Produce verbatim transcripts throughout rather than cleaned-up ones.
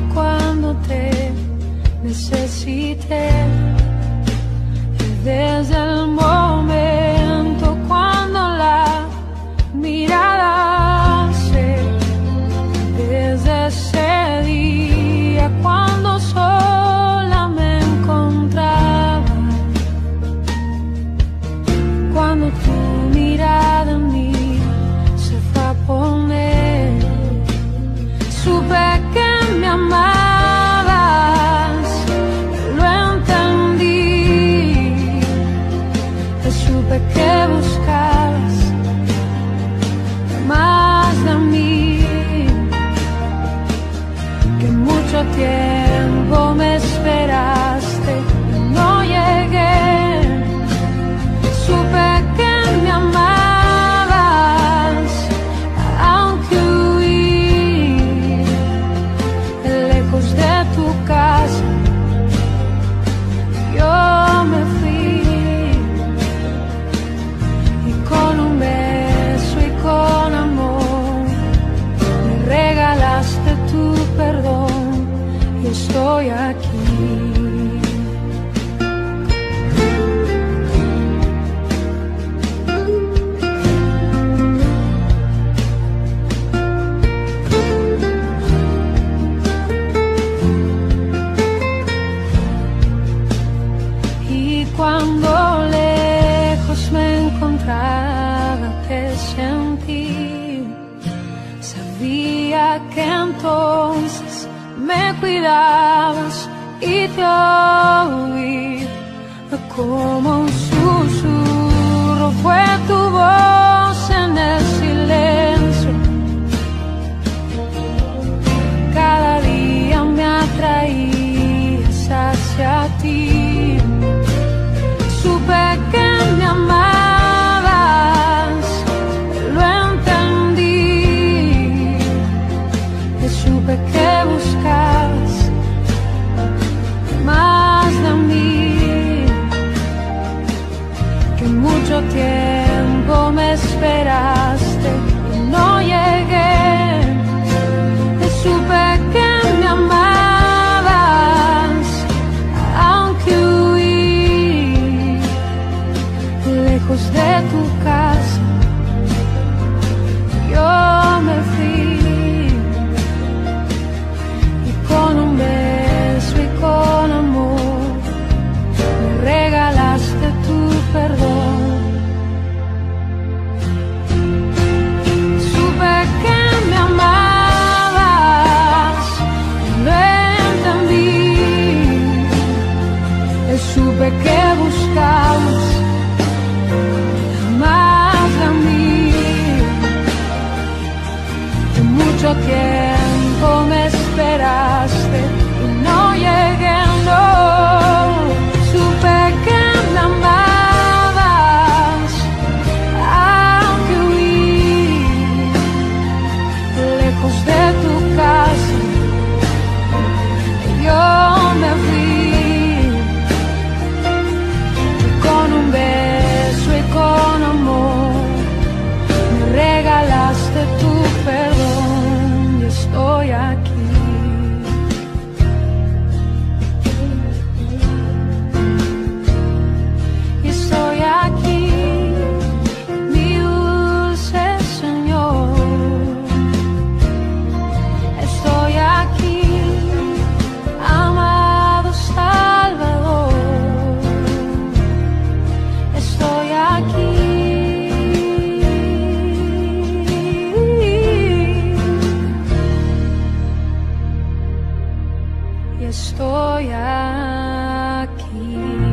cuando te necesité. Y desde el momento cuando la mirada se, desde ese día cuando sola me encontraba, cuando tu mirada en mí se fue a poner, supe que me amabas. Que buscabas más de mí, que mucho tiempo me esperaste y no llegué. Supe que me amabas, aunque huí lejos de tu casa. Yo me fui con un beso y con amor, me regalaste tu perdón y estoy aquí. Y cuando lejos me encontraba, te sentí, sabía que entonces me cuidabas y te oí como un susurro. Fue tu voz en el silencio, cada día me atraías hacia ti. Supe que me amabas, lo entendí, y supe que buscabas más de mí, que mucho tiempo me esperaste y no llegué. Y supe que me amabas, aunque huí lejos de tu casa. Yo me fui y con un beso y con amor me regalaste tu perdón. Supe que me amabas, lo entendí, y supe que buscabas más de mí, que mucho tiempo me esperaste y no llegué. No, supe que me amabas, aunque huí lejos de tu casa. Yo me fui con un beso y con amor, me regalaste tu perdón y estoy aquí. Y estoy aquí, mi dulce Señor. Estoy aquí, amado Salvador. Estoy aquí. Y estoy aquí.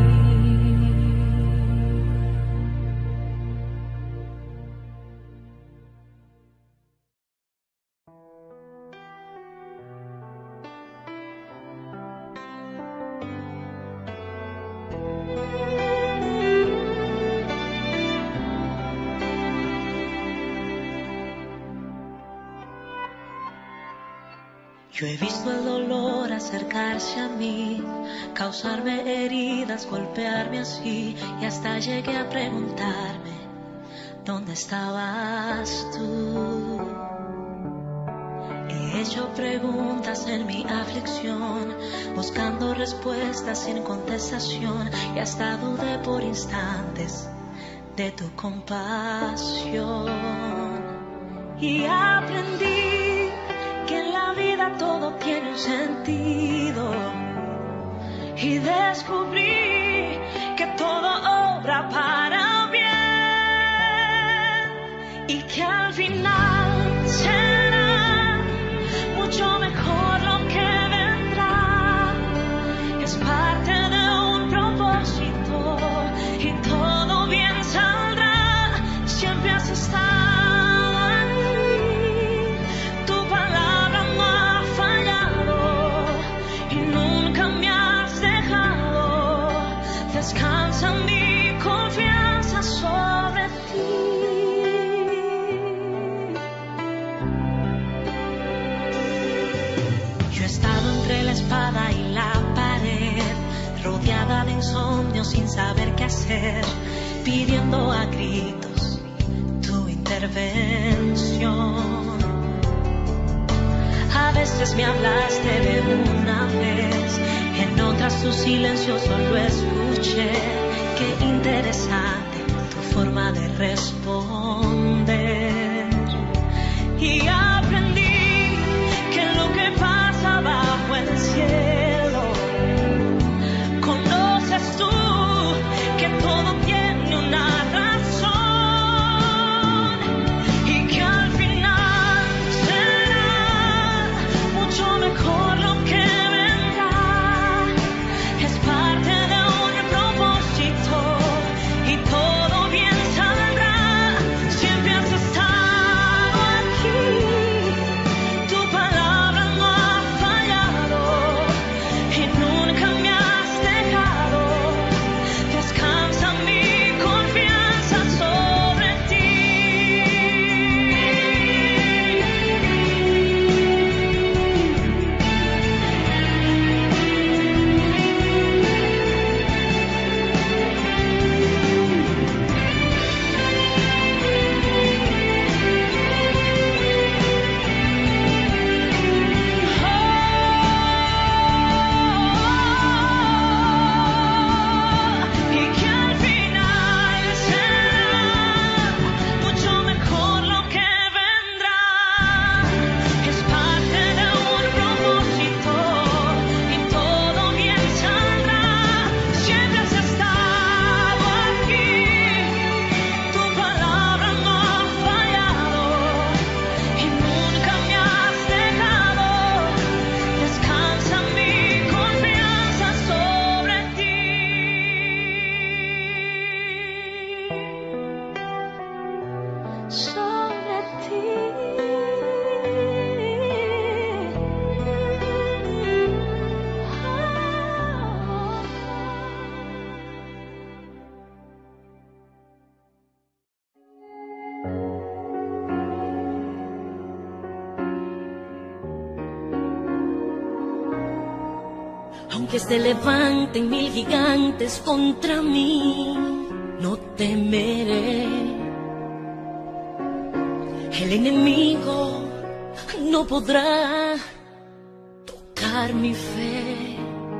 Yo he visto el dolor acercarse a mí, causarme heridas, golpearme así, y hasta llegué a preguntarme, ¿dónde estabas tú? He hecho preguntas en mi aflicción, buscando respuestas sin contestación, y hasta dudé por instantes de tu compasión. Y aprendí que en la vida todo tiene un sentido, y descubrí que todo obra para bien, y que al final será mucho mejor lo que vendrá. Es parte de un propósito y todo bien saldrá. Siempre has estado aquí, tu palabra no ha fallado y nunca me has dejado. Descansa mi confianza sobre ti. He estado entre la espada y la pared, rodeada de insomnio sin saber qué hacer, pidiendo a gritos tu intervención. A veces me hablaste de una vez, en otras tu silencio solo escuché. Qué interesante tu forma de responder. Y aprendí bajo el cielo, conoces tú que todo tiene una razón, y que al final será mucho mejor lo que vendrá. Es parte de un propósito y todo bien saldrá. Siempre has estado aquí, tu palabra no ha Aunque se levanten mil gigantes contra mí, no temeré. El enemigo no podrá tocar mi fe,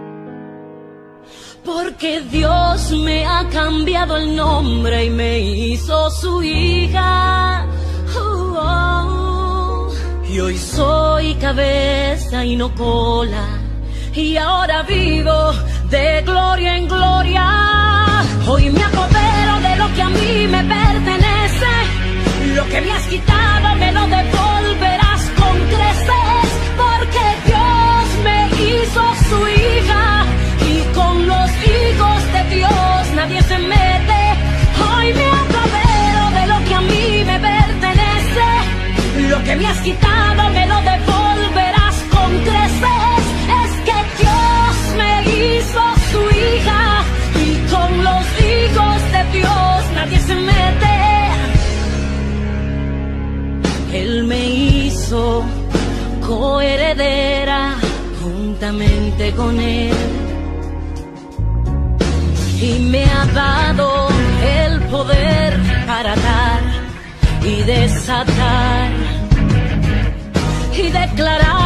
porque Dios me ha cambiado el nombre y me hizo su hija. Oh, oh. Y hoy soy cabeza y no cola, y ahora vivo de gloria en gloria. Hoy me apodero de lo que a mí me pertenece. Lo que me has quitado me lo devolverás con creces, porque Dios me hizo su hija, y con los hijos de Dios nadie se mete. Hoy me apodero de lo que a mí me pertenece. Lo que me has quitado me lo devolverás con creces. Es que Dios me hizo su hija, y con los hijos de Dios nadie se mete. Él me hizo coheredera juntamente con Él, y me ha dado el poder para dar y desatar y declarar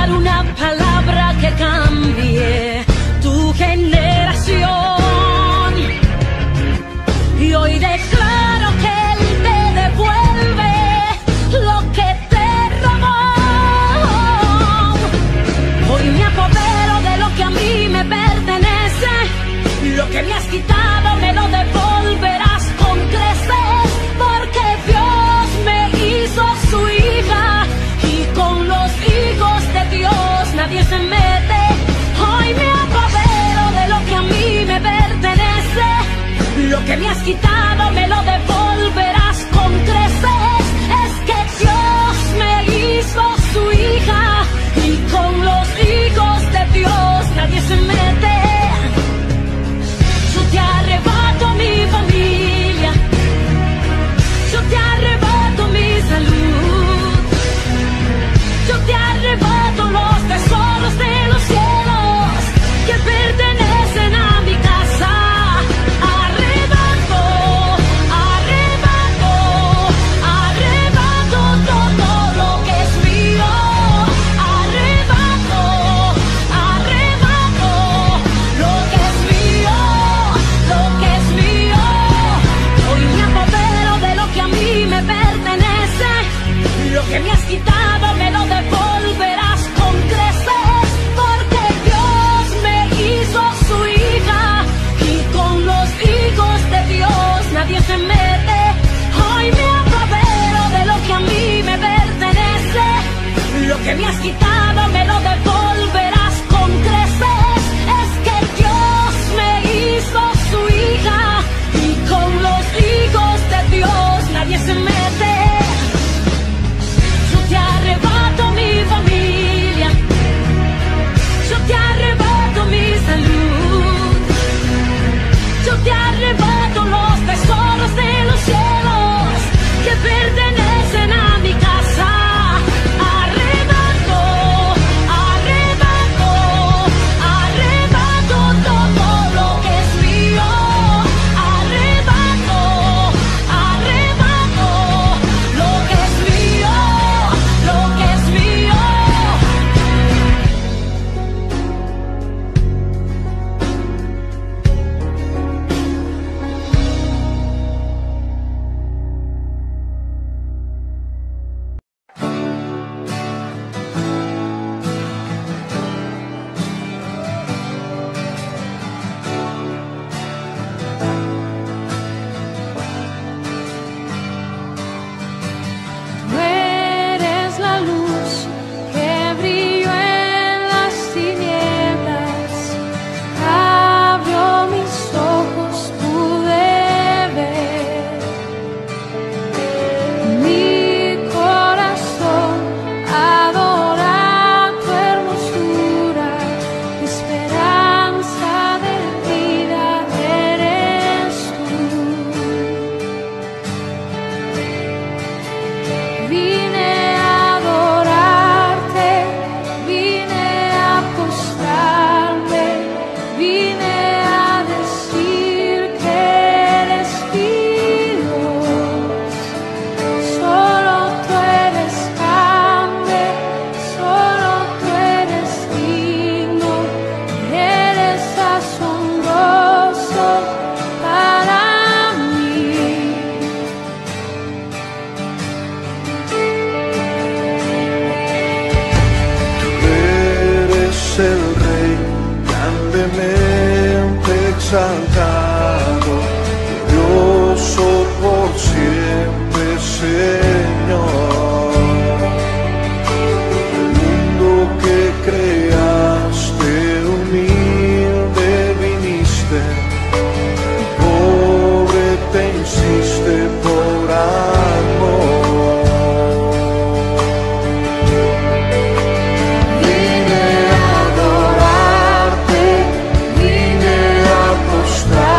que me has quitado me lo devolverás con creces, porque Dios me hizo su hija y con los hijos de Dios nadie se mete. Hoy me apodero de lo que a mí me pertenece. Lo que me has quitado me lo devolverás con creces. Es que Dios me hizo su hija y con los hijos de Dios nadie se mete. Yo te arrebato mi familia, yo te arrebato mi salud, yo te arrebato los tesoros de los cielos que pertenecen a mi casa. Arrebato, arrebato, arrebato todo lo que es mío. Arrebato, arrebato lo que es mío, lo que es mío. Hoy me apodero de lo que a mí me pertenece. Lo que me has quitado me lo devolverás con creces, porque Dios me hizo su hija y con los hijos de Dios nadie se mete. Hoy me apodero de lo que a mí me pertenece. Lo que me has quitado me lo devolverás con creces. Es que Dios me hizo su hija y con los hijos de Dios nadie se mete. Yo te arrebato mi familia, yo te arrebato mi salud, yo te arrebato los tesoros de los cielos que pertenecen a mi casa. Arrebato, arrebato, arrebato todo lo que es mío. Arrebato, arrebato lo que es mío, lo que es mío. Tú eres la luz que brilló en las tinieblas. Abrió mis ojos, pude ver. Mi corazón adora tu hermosura. Esperanza de vida eres tú. Vine a adorarte, vine a postrarme, vine a decir que eres Dios. Solo tú eres grande, solo tú eres digno, eres asombroso para mí. Eres el Rey grandemente exaltado, glorioso por siempre, Señor. El mundo que creaste humilde viniste, pobre te hiciste por amor. Vine a adorarte, vine a postrarme.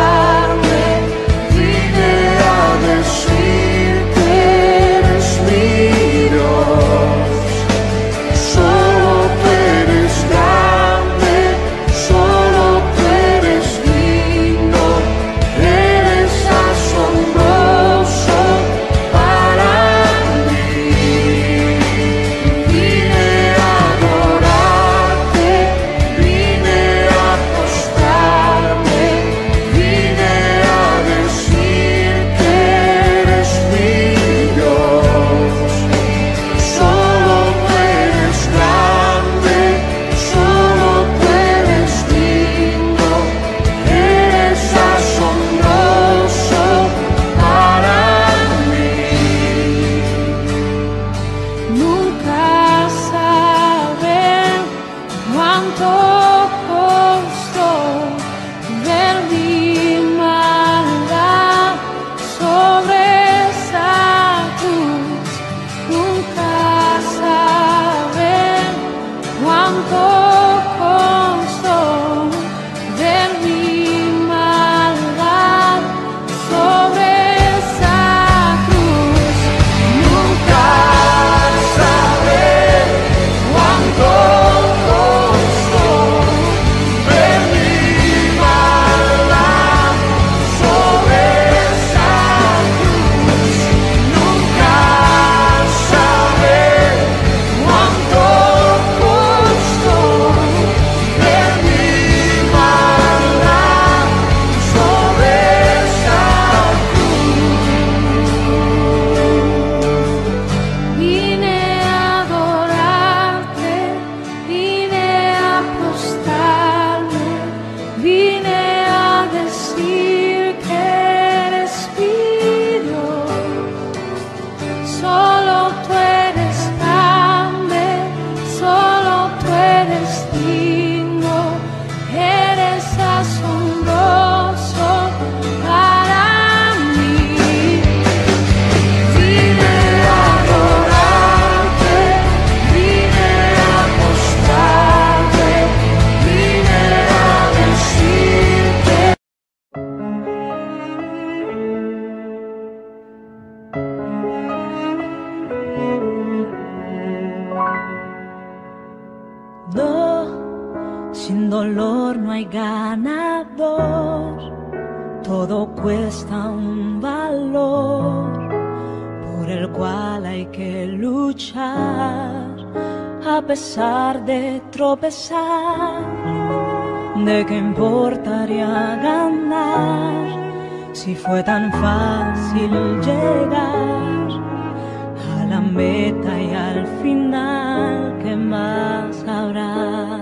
Sin dolor no hay ganador, todo cuesta un valor por el cual hay que luchar a pesar de tropezar. ¿De qué importaría ganar si fue tan fácil llegar a la meta y al final? ¿Qué más habrá?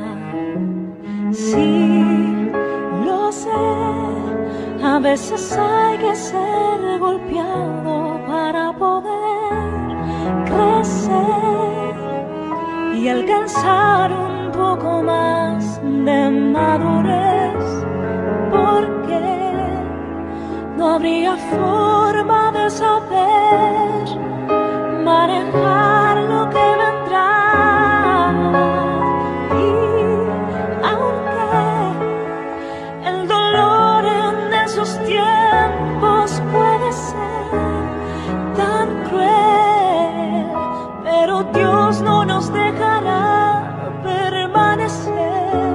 Sí, lo sé, a veces hay que ser golpeado para poder crecer y alcanzar un poco más de madurez, porque no habría forma de saber manejar lo que vendrá. Tiempos puede ser tan cruel, pero Dios no nos dejará permanecer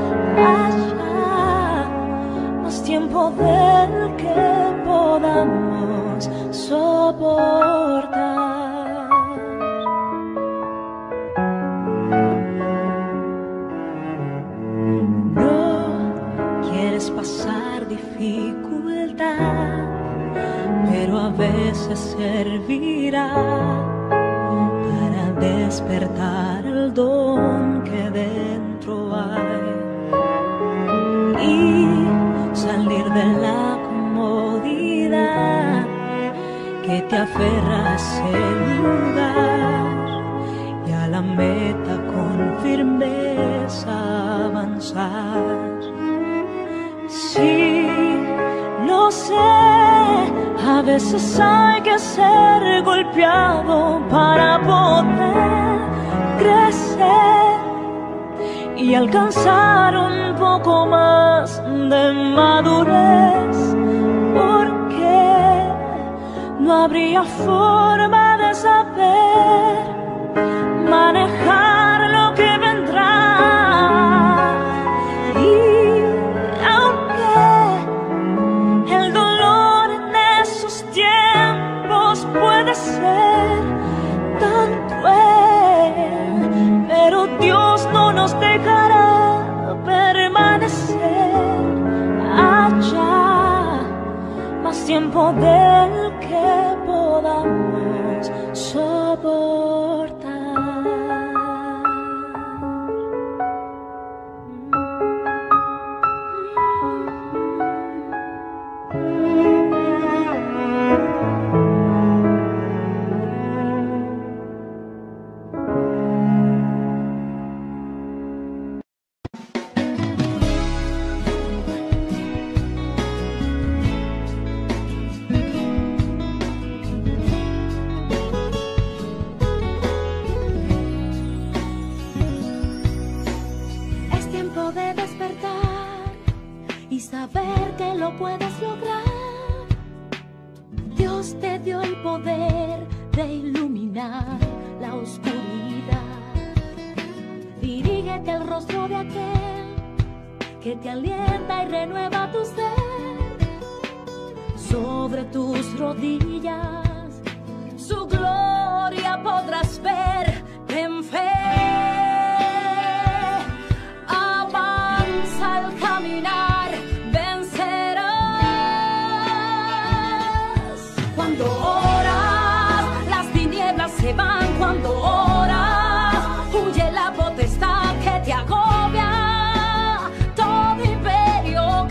allá más tiempo del que podamos soportar. No quieres pasar dificultad, pero a veces servirá para despertar el don que dentro hay y salir de la comodidad que te aferra a ese lugar y a la meta con firmeza avanzar. Sí, lo sé, a veces hay que ser golpeado para poder crecer y alcanzar un poco más de madurez, porque no habría forma de saber manejar lo que vendrá. Puede ser tan cruel, pero Dios no nos dejará permanecer allá más tiempo del que podamos soportar. Saber que lo puedes lograr. Dios te dio el poder de iluminar la oscuridad. Dirígete al rostro de aquel que te alienta y renueva tu ser. Sobre tus rodillas su gloria podrás ver. Ten fe, avanza al caminar. Cuando oras, las tinieblas se van. Cuando oras, huye la potestad que te agobia. Todo imperio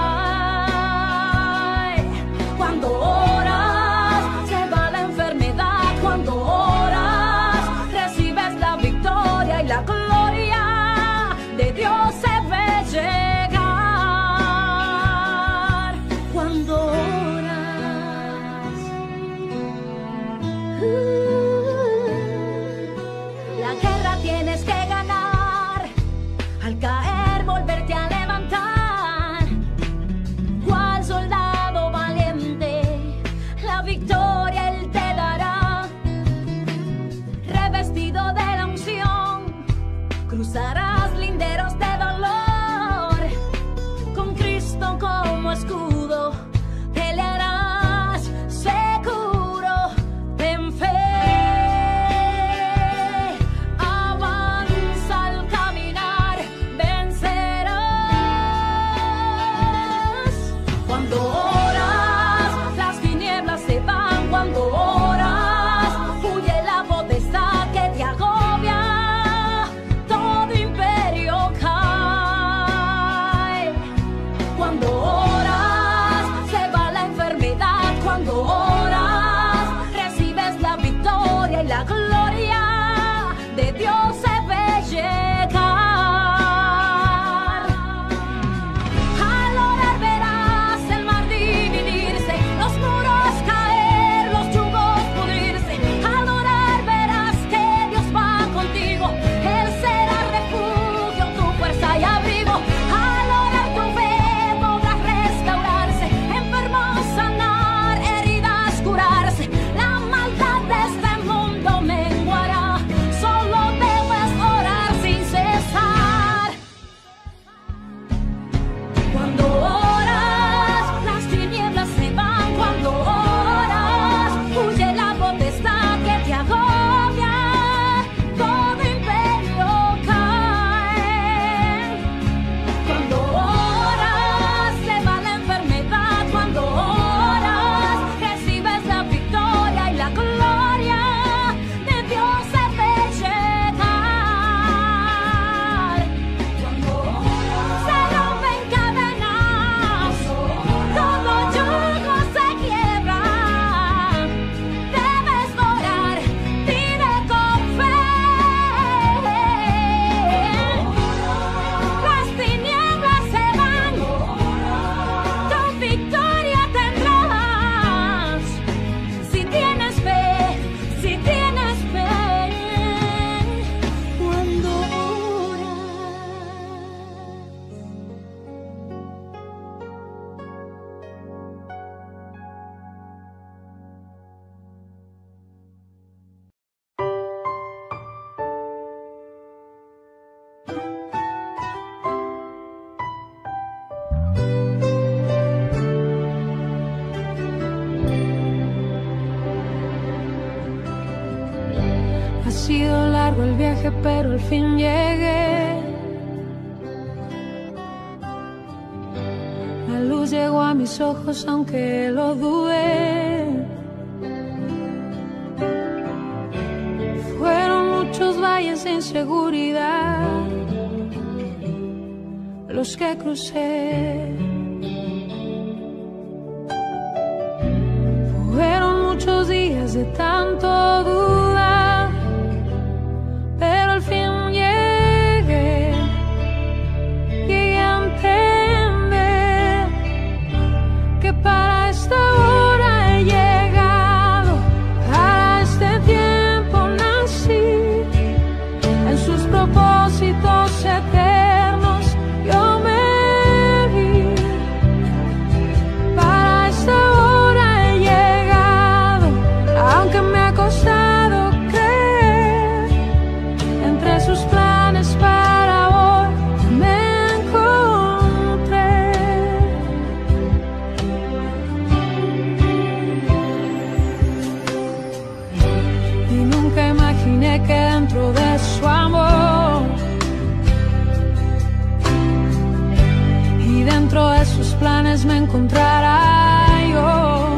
cae. Cuando oras, se va la enfermedad. Cuando oras, recibes la victoria y la gloria de Dios se ve llegar. Cuando la guerra tienes que ganar, al caer volverte a levantar. Cual soldado valiente, la victoria Él te dará. Revestido de la unción, cruzarás linderos de dolor. viaje, pero al fin llegué. La luz llegó a mis ojos aunque lo dudé. Fueron muchos valles de inseguridad los que crucé. Fueron muchos días de tanto dudar, pero al fin llegué, llegué a entender que para esta hora he llegado, para este tiempo nací, en sus propósitos eternos yo me vi. Para esta hora he llegado, aunque me ha costado creer, entre sus planes para hoy me encontré. Y nunca imaginé que dentro de su amor y dentro de sus planes me encontrara yo.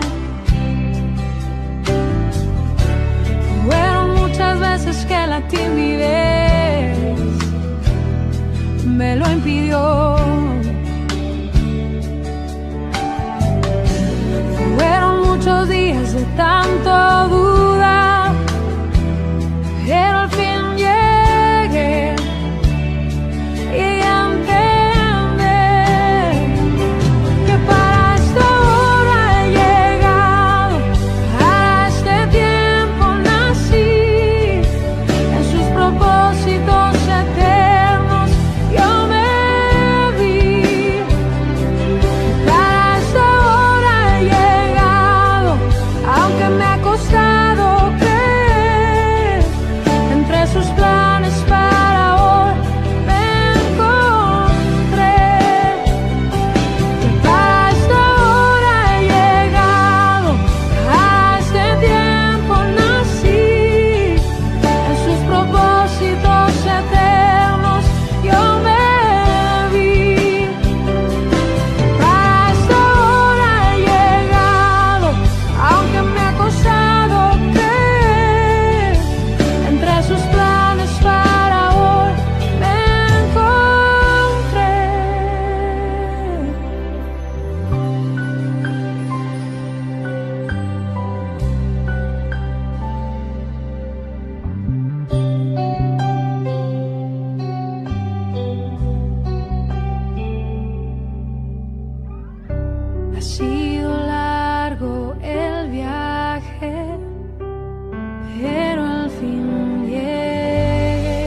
Fueron muchas veces que la timidez me lo impidió. Fueron muchos días de tanto dudar, pero al fin llegué y a entender que para esta hora he llegado, para este tiempo nací, en sus propósitos eternos yo me vi. Para esta hora he llegado, aunque me ha costado creer, entre sus planes para hoy me encontré. Para esta hora he llegado, a este tiempo nací, en sus propósitos eternos yo me vi. Para esta hora he llegado, aunque me ha costado creer, entre sus planes para hoy me encontré. Ha sido largo el viaje, pero al fin llegué.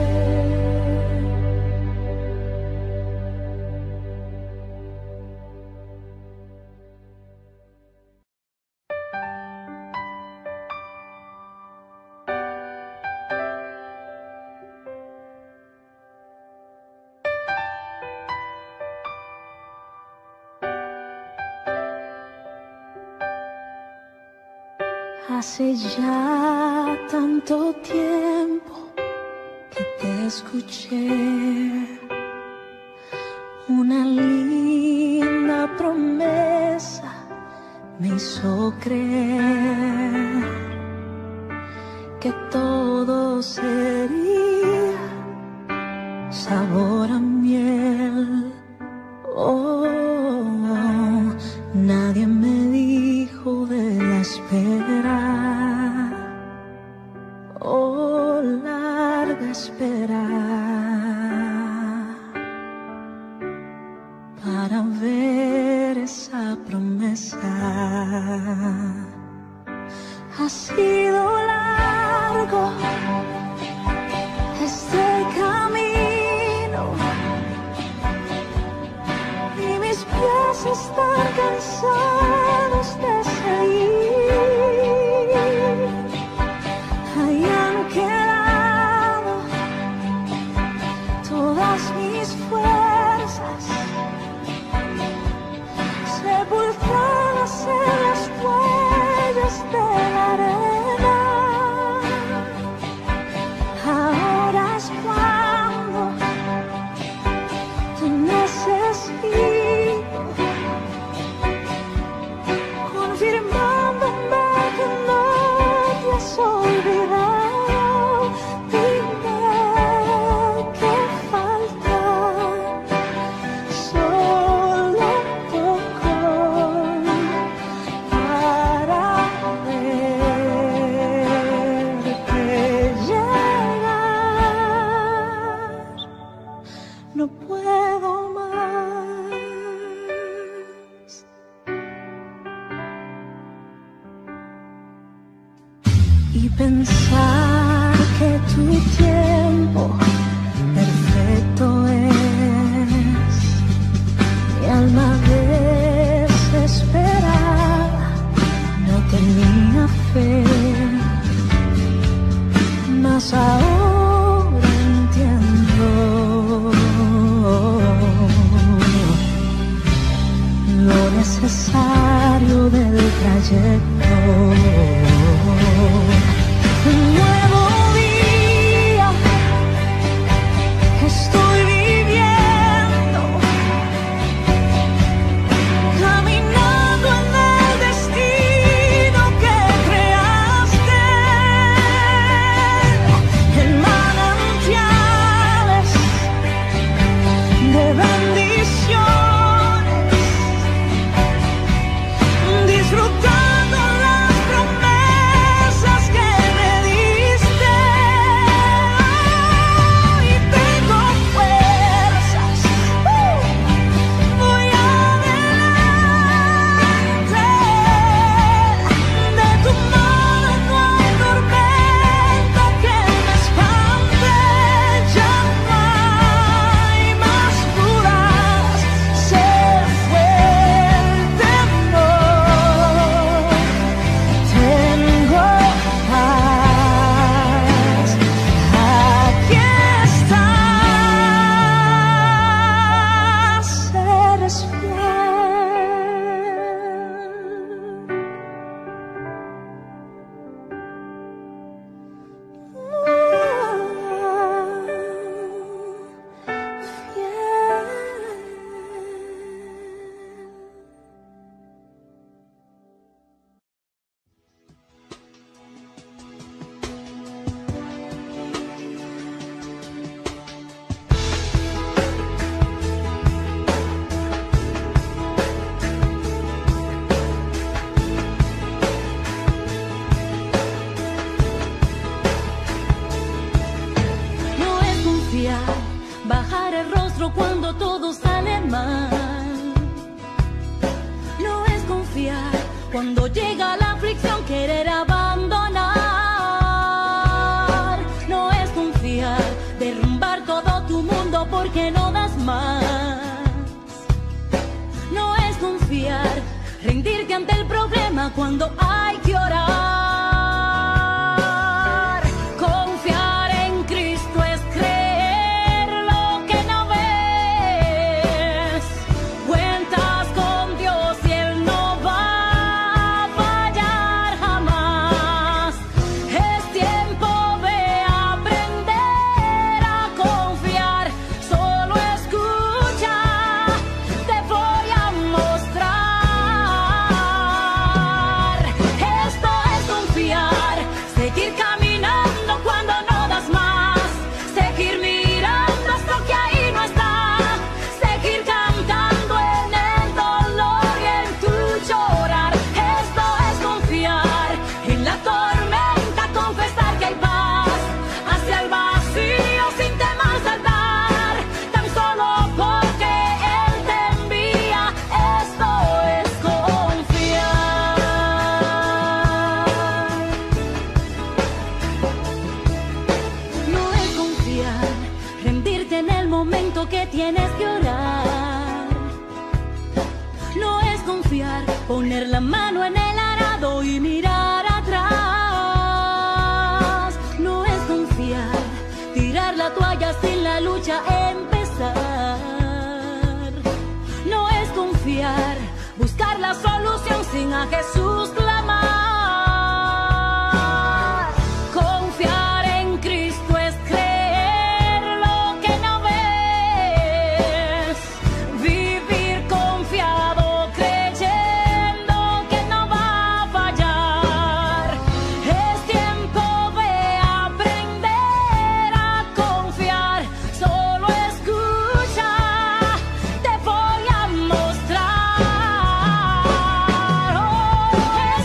Hace ya tanto tiempo que te escuché, una linda promesa me hizo creer que todo sería sabor a miel. Oh, nadie me dijo de la espera, oh, larga espera, para ver esa promesa. Ha sido largo este camino y mis pies están cansados de seguir. Ahí han quedado todas mis fuerzas, sepultadas en las huellas de la arena. Ahora no puedo más. Y pensar que tu tiempo perfecto es, mi alma desesperada no tenía fe, mas ahora entiendo lo necesario del trayecto. Un nuevo día estoy viviendo, caminando en el destino que creaste, en manantiales de bendiciones, disfrutando las promesas que me diste. Hoy tengo fuerzas, uh, voy adelante. De tu mano no hay tormenta que me espante, ya no hay más dudas, sé fuerte, no tengo paz. Aquí estás, eres No es confiar, bajar el rostro cuando todo sale mal. No es confiar cuando llega la aflicción, querer abandonar. No es confiar, derrumbar todo tu mundo porque no das más. No es confiar, rendirte ante el problema cuando hay que orar. Confiar en Cristo es creer lo que no ves. Cuentas con Dios y Él no va a fallar jamás. Es tiempo de aprender a confiar. Solo escucha, te voy a mostrar. Esto es confiar, seguir caminando cuando no das más, seguir mirando hasta que ahí no está, seguir cantando en el dolor y en tu llorar. Esto es confiar, en la tormenta confesar que hay paz, hacia el vacío sin temor saltar, tan solo porque Él te envía. Esto es confiar. No es confiar, rendirte en el momento que tienes que orar. No es confiar, poner la mano en el arado y mirar atrás. No es confiar, tirar la toalla sin la lucha empezar. No es confiar, buscar la solución sin a Jesús clamar. Confiar en Cristo es creer lo que no ves, vivir confiado creyendo que no va a fallar. Es tiempo de aprender a confiar. Solo escucha, te voy a mostrar. Oh, es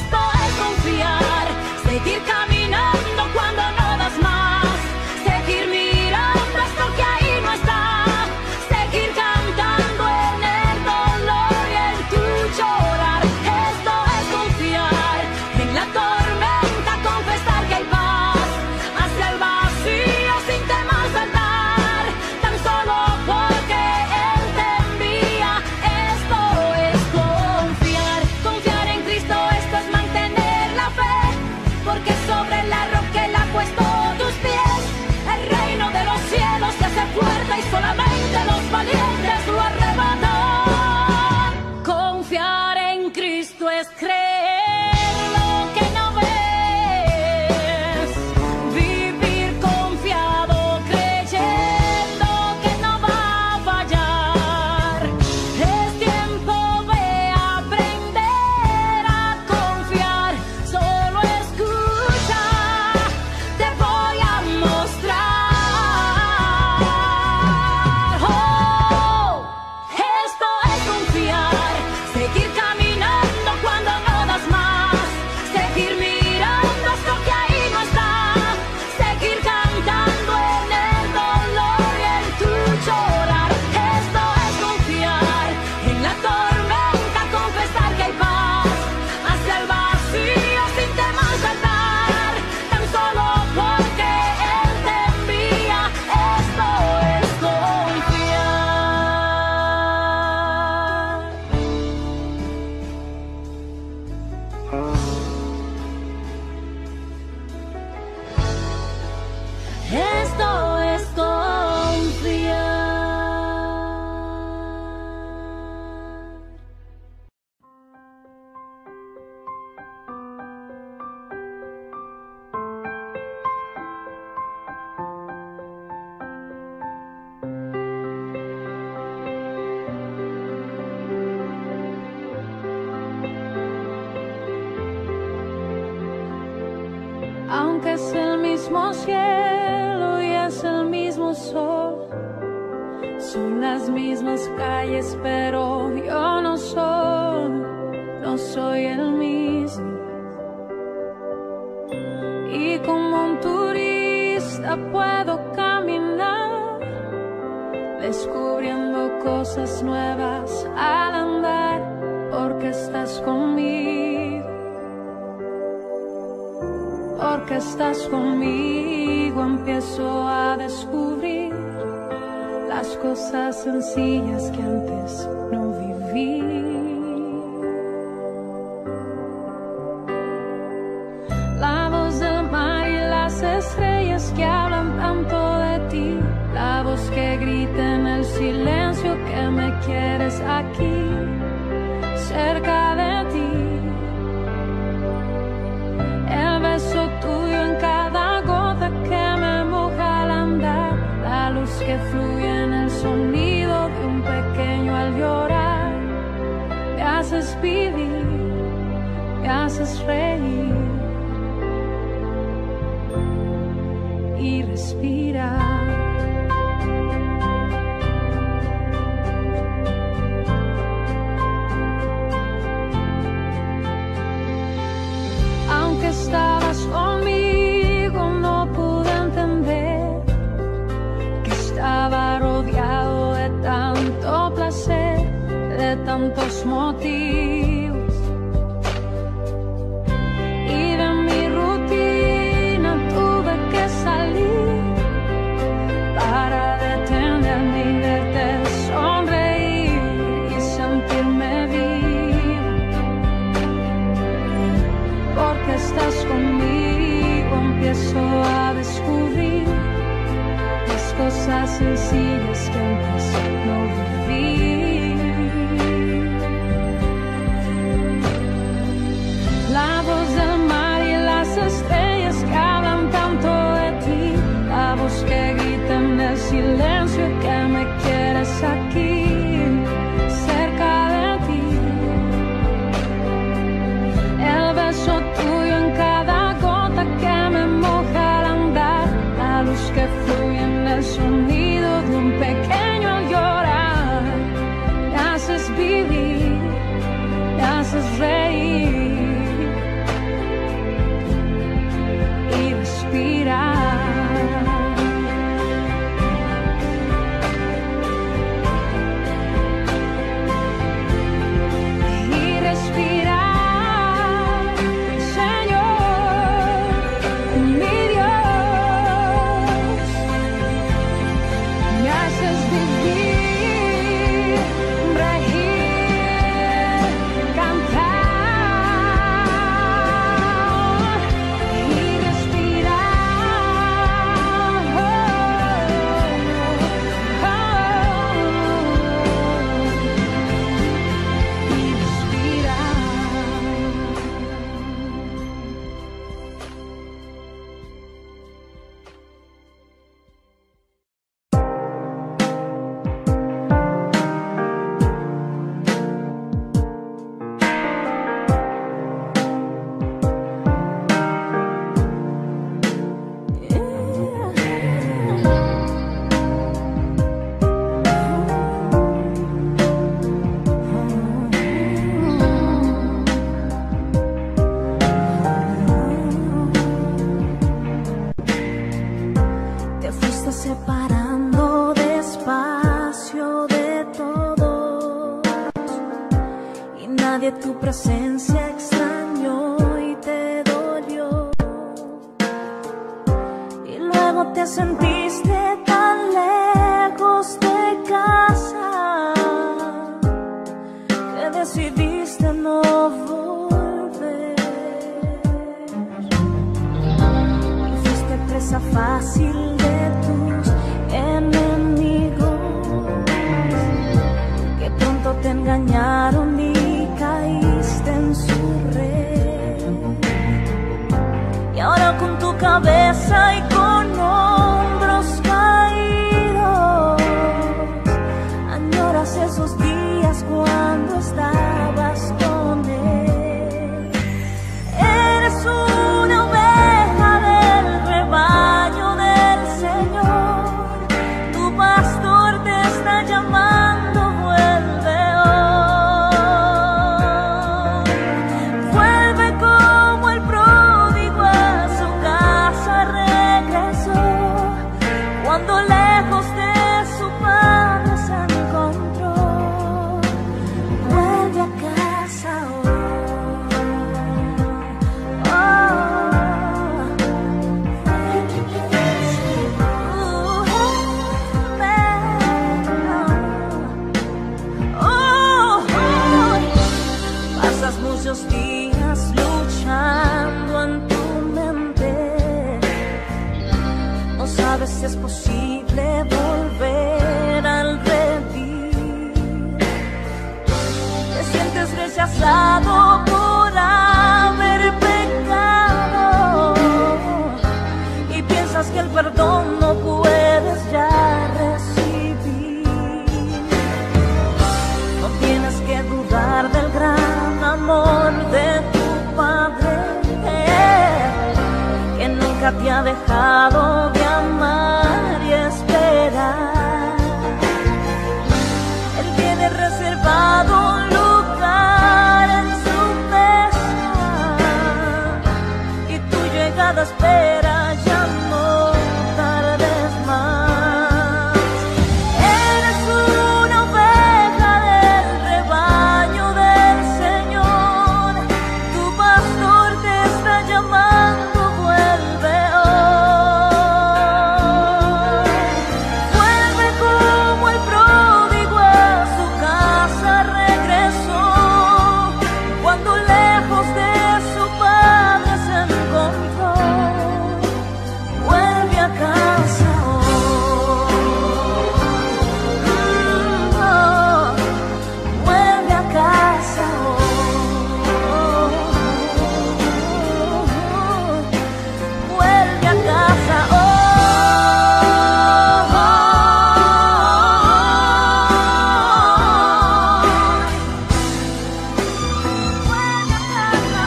aunque es el mismo cielo y es el mismo sol, son las mismas calles, pero yo no soy, no soy el mismo. Y como un turista puedo caminar, descubriendo cosas nuevas al andar, porque estás conmigo, porque estás conmigo, empiezo a descubrir las cosas sencillas que antes no viví. La voz del mar y las estrellas que hablan tanto de ti, la voz que grita en el silencio que me quieres aquí, cerca de ti. El beso tuyo en cada gota que me moja al andar, la luz que fluye en el sonido de un pequeño al llorar. Me haces vivir, me haces reír y respirar. Aunque estabas conmigo, no pude entender que estaba rodeado de tanto placer, de tantos motivos. Y de mi rutina tuve que salir para detenerme y verte sonreír y sentirme vivo. Porque estás conmigo, empiezo a descubrir las cosas sencillas que antes no viví. La voz del mar y las estrellas que hablan tanto de ti, la voz que grita en el silencio que me quieres aquí, cerca de ti. El beso tuyo en cada gota que me moja al andar, la luz que fluye en el sonido de un pequeño al llorar. Me haces vivir, me haces reír y respirar. Y respirar. Separando despacio de todos, y nadie tu presencia extrañó y te dolió. Y luego te sentiste tan lejos de casa que decidiste no volver. Y fuiste presa fácil de tus enemigos, que pronto te engañaron y caíste en dejado de amar y esperar. Él tiene reservado un lugar en su mesa y tu llegada espera, ya no tardes más. Eres una oveja del rebaño del Señor, tu pastor te está llamando, vuelve hoy. Vuelve como el pródigo a su casa regresó, cuando lejos de su padre se encontró. Vuelve a casa hoy. Mm, oh. Vuelve a casa hoy. Vuelve a casa hoy. Vuelve a casa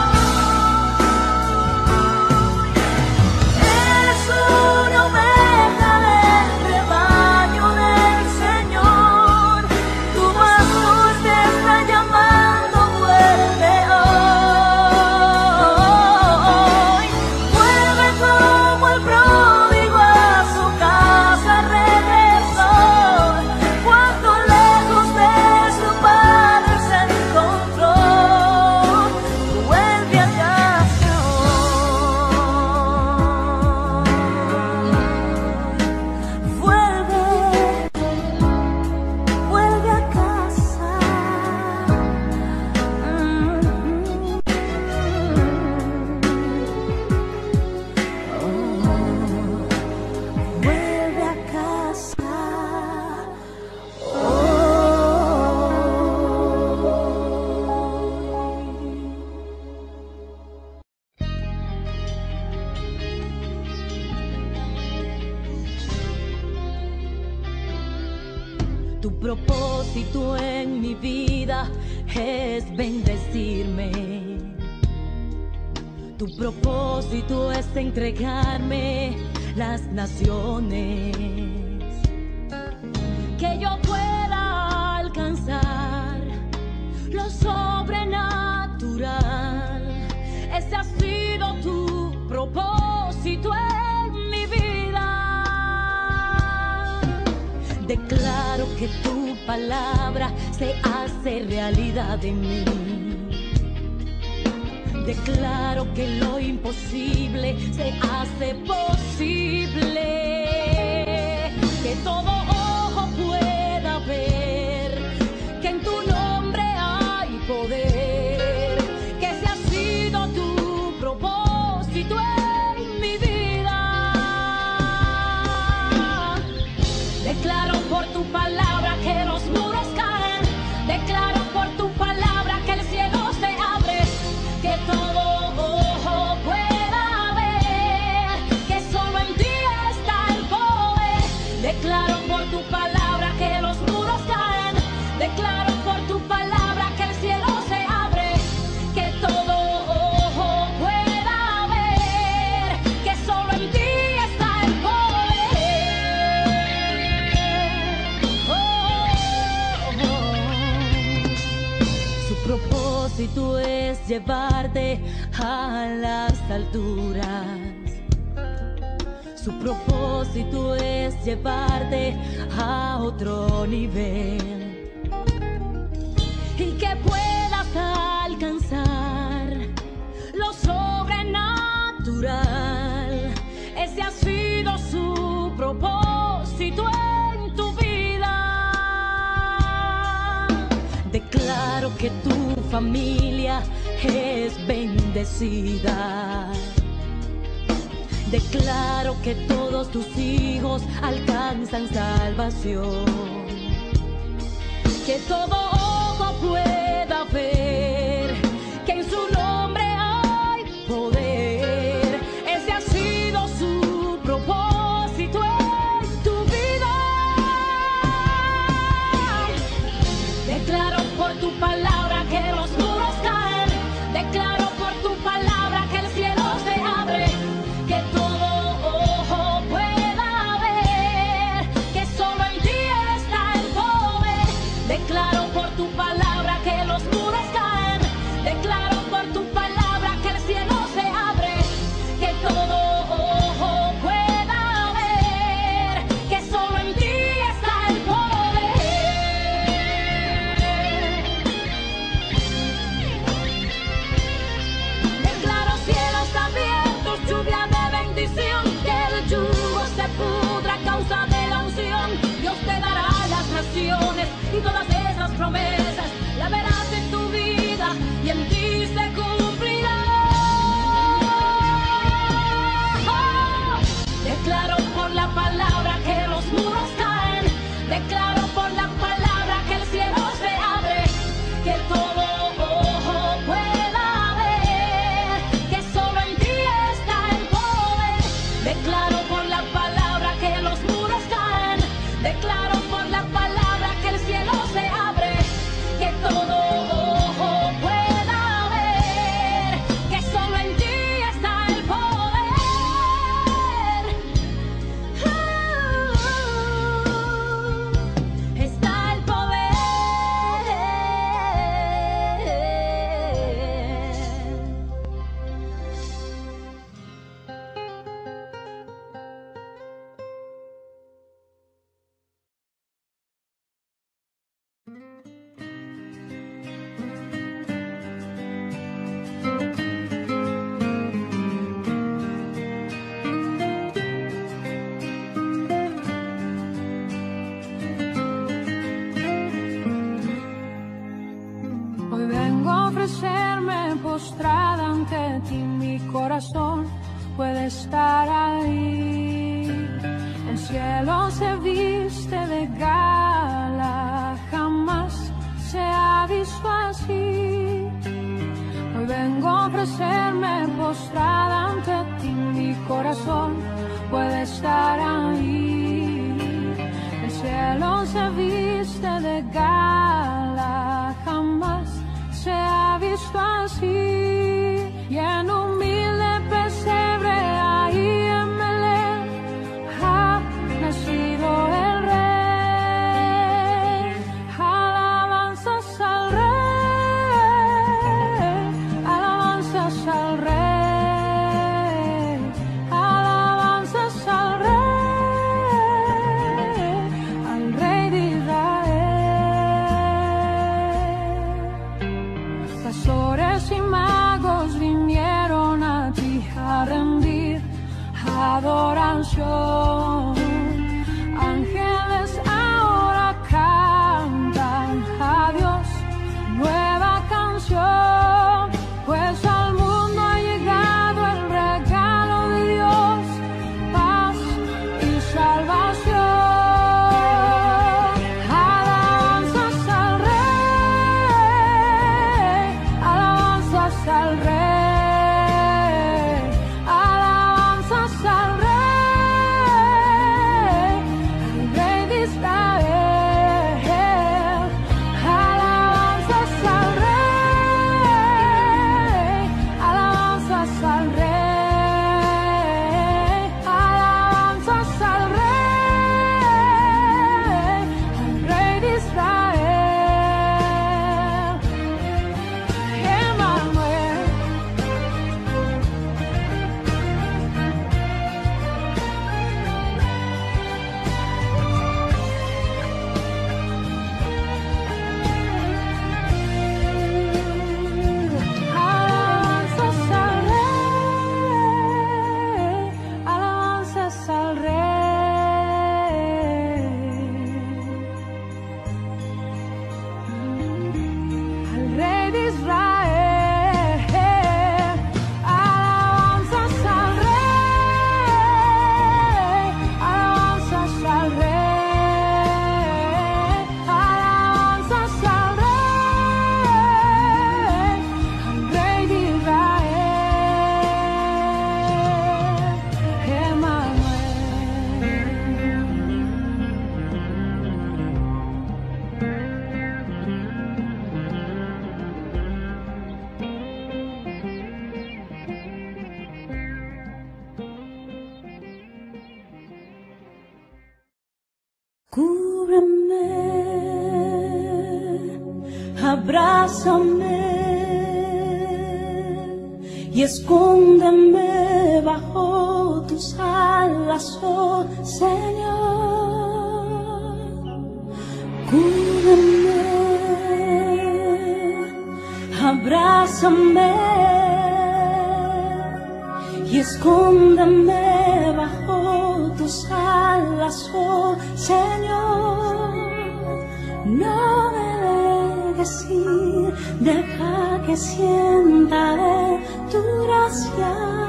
hoy. Eres una oveja del rebaño del Señor, tu pastor te está llamando, vuelve hoy. Vuelve como el pródigo a su casa regresó, cuando lejos de su padre se encontró. Vuelve a casa hoy. Vuelve, vuelve a casa. Vuelve a casa Tu propósito en mi vida es bendecirme. Tu propósito es entregarme las naciones, que yo pueda alcanzar lo sobrenatural. Ese ha sido tu propósito en mi vida. Declaro que tu palabra se hace realidad en mí. Declaro que lo imposible se hace posible. Que todo ojo pueda ver que en tu nombre hay poder. Que ese ha sido tu propósito en mi vida. Declaro por tu palabra que los muros caen. Declaro por tu palabra que el cielo se abre. Que todo ojo pueda ver que solo en ti está el poder. Declaro por tu palabra que los muros caen. Declaro por tu palabra que el cielo se abre. Que todo ojo pueda ver que solo en ti está el poder. Oh, oh, oh. Su propósito es llevarte a las alturas. Su propósito es llevarte a otro nivel y que puedas alcanzar lo sobrenatural. Ese ha sido su propósito en tu vida. Declaro que tu familia es bendecida. Declaro que todos tus hijos alcanzan salvación. Que todo ojo pueda ver que en su nombre hay poder. Ese ha sido su propósito en tu vida. Declaro por tu palabra que los muros caen. Declaro por tu palabra que el cielo se abre. Que todo generaciones y todas esas promesas la verás en tu vida y en ti se cumplirá. Oh, declaro por la palabra que los muros caen, declaro por la palabra que el cielo se abre, que todo ojo pueda ver, que solo en ti está el poder. Declaro por la palabra que los muros caen, declaro por la palabra que el cielo se abre, que todo ojo pueda ver, que solo en ti está el poder. Uh, está el poder. Hoy vengo a ofrecerme postrada ante ti, mi corazón puede estar ahí. El cielo se viste de gala, jamás se ha visto así. Hoy vengo a ofrecerme postrada ante ti, mi corazón puede estar ahí. El cielo se viste de gala, jamás se ha visto así. Y en humilde pesebre ahí en Belén ha nacido el Rey. Alabanzas al Rey, alabanzas al Rey, alabanzas al Rey, al Rey de Israel. Pastores y magos vinieron a ti a rendir adoración. Ángeles ahora cantan a Dios nueva canción, pues al mundo ha llegado el regalo de Dios, paz y salvación. Alabanzas al Rey, alabanzas al Rey, alabanzas al Rey, al Rey de Israel. Alabanzas al Rey, alabanzas al Rey, alabanzas al Rey, al Rey de Israel. Emmanuel. Alabanzas al Rey, alabanzas al Rey, al Rey de Israel. Alabanzas al Rey, alabanzas al Rey, alabanzas al Rey, al Rey de Israel. Emmanuel. Cúbreme, abrázame y escóndeme bajo tus alas, oh Señor. Cúbreme, abrázame y escóndeme bajo tus alas, oh Señor. no me dejes ir, deja que sienta de tu gracia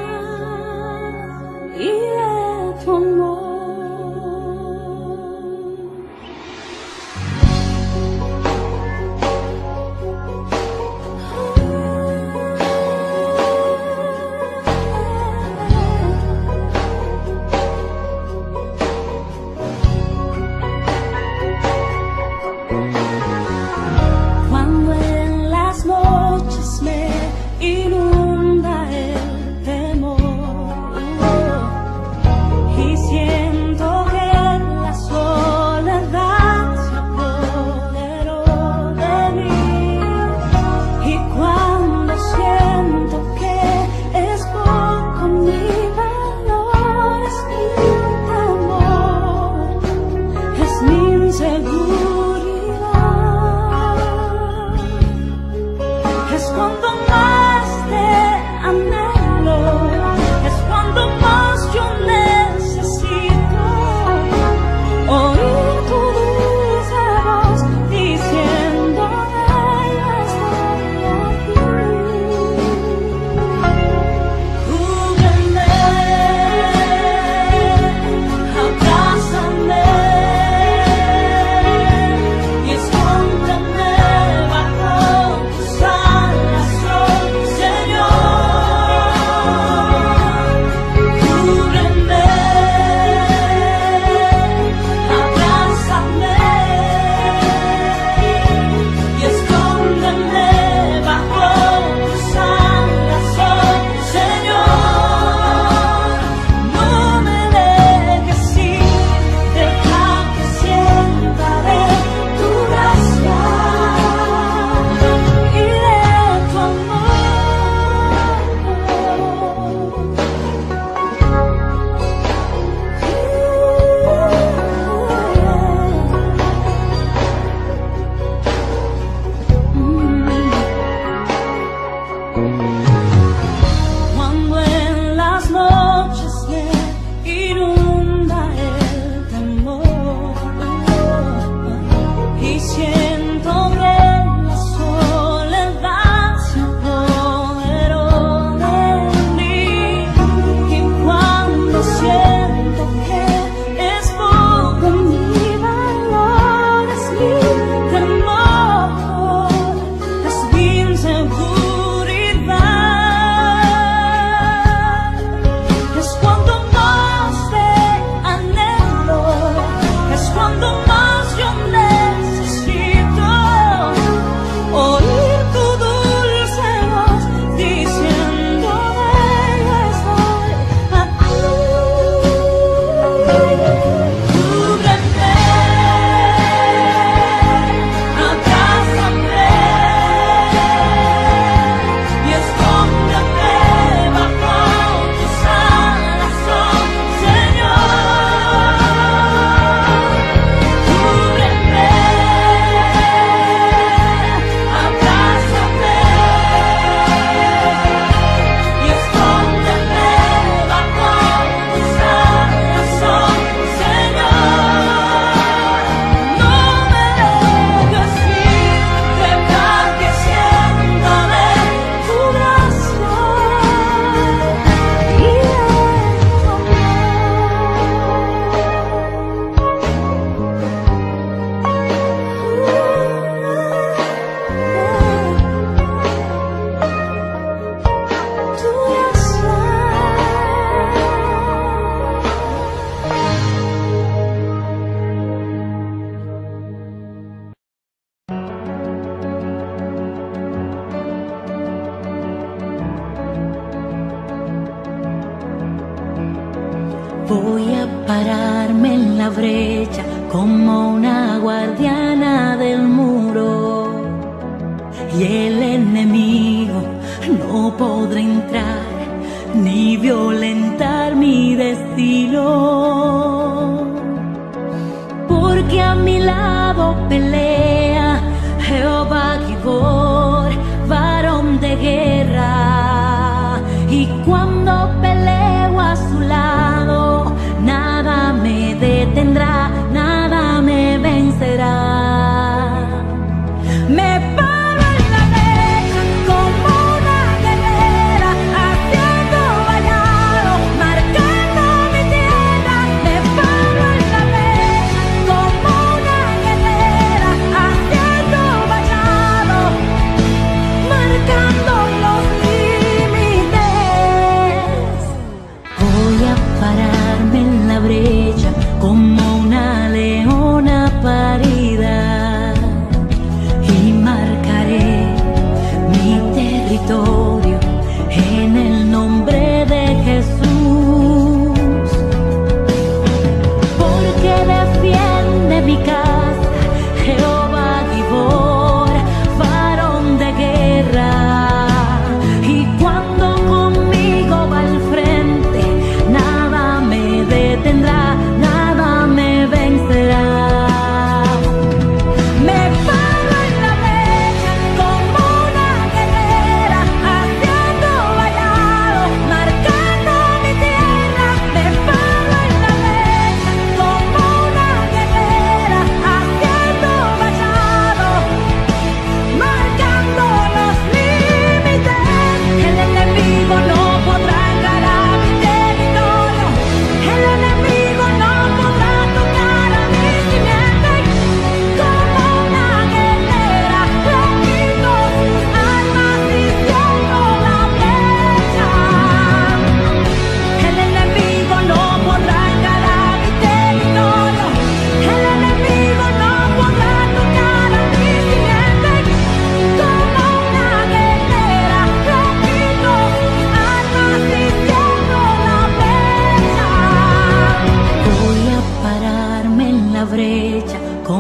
y de tu amor. Voy a pararme en la brecha como una guardiana del muro, y el enemigo no podrá entrar ni violentar mi destino, porque a mi lado pelea Jehová Gibor, varón de guerra, y cuando peleo a su lado, nada me detendrá, nada me vencerá.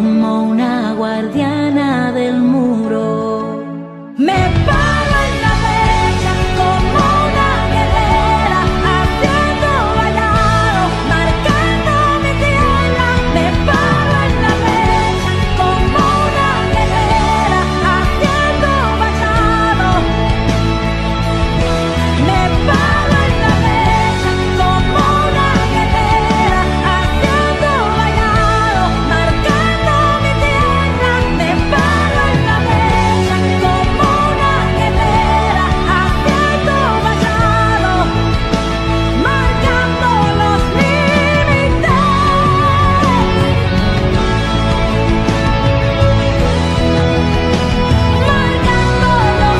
como una guardiana del muro. Me paro en la brecha como una guerrera, haciendo vallado, marcando mi tierra. Me paro en la brecha como una guerrera, haciendo vallado. Me paro en la brecha como una guerrera, haciendo vallado, marcando mi tierra. Me paro en la brecha como una guerrera, haciendo vallado, marcando los límites. Marcando los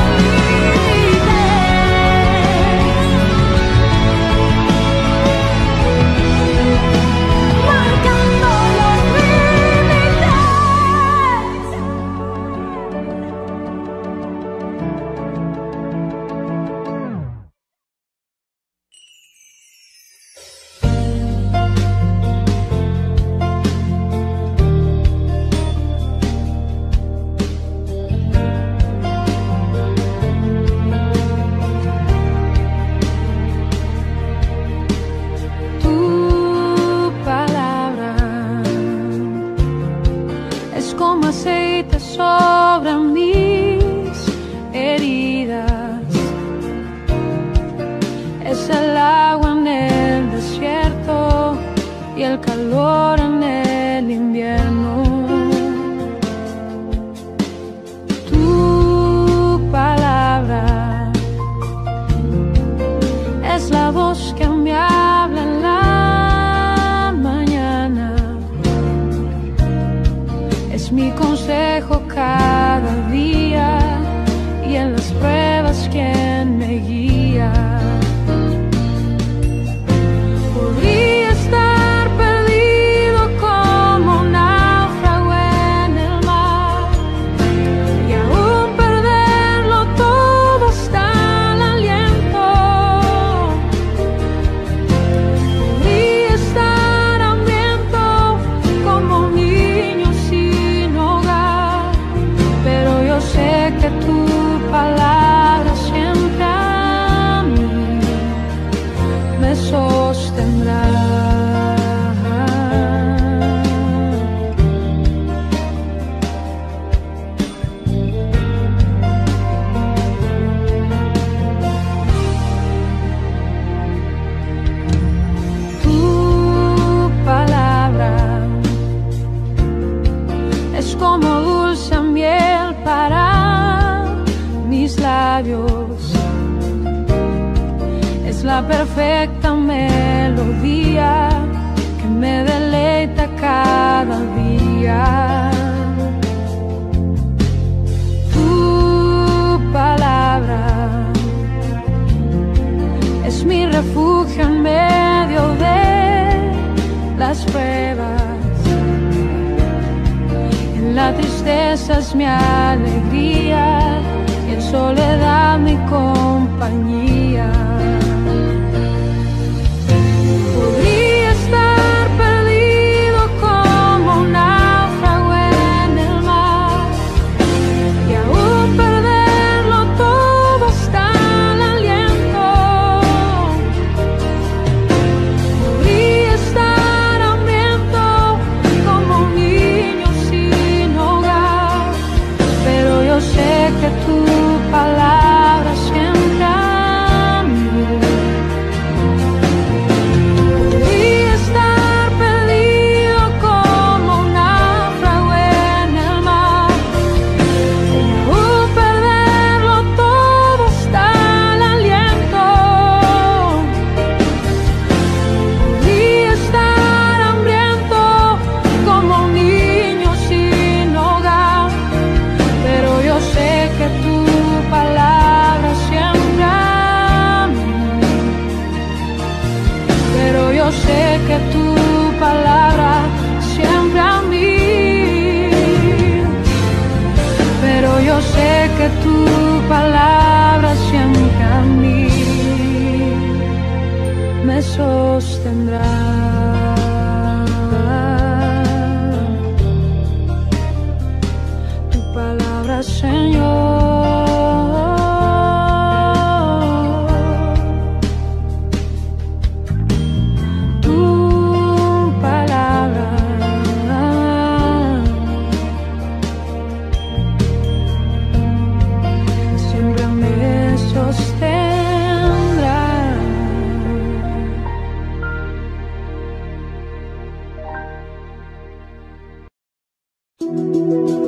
Tu palabra es como aceite sobre mis heridas, es el agua en el desierto y el calor en el invierno. Tu palabra es la voz que me habla en la mañana, es mi consejo cada día y en las pruebas quien me guía. Podría estar perdido como un náufrago en el mar y aún perderlo todo hasta el aliento. Podría estar hambriento como un niño sin hogar, pero yo sé que tu palabra siempre a mí me sostendrá. Tu palabra es como dulce miel para mis labios, es la perfecta melodía que me deleita cada día. Tu palabra es mi refugio en medio de las pruebas, en la tristeza es mi alegría y en soledad mi compañía. Podría estar perdido como un náufrago en el mar y aún perderlo todo hasta el aliento. Podría estar hambriento como un niño sin hogar, pero yo sé que tu palabra siempre a mí. Podría estar perdido como un náufrago en el mar y aún perderlo todo hasta el aliento. Podría estar hambriento como un niño sin hogar, pero yo sé que tu palabra siempre a mí. Pero yo sé que tu palabra siempre a mí. Pero yo sé que tu palabra siempre a mí me sostendrá. Thank you.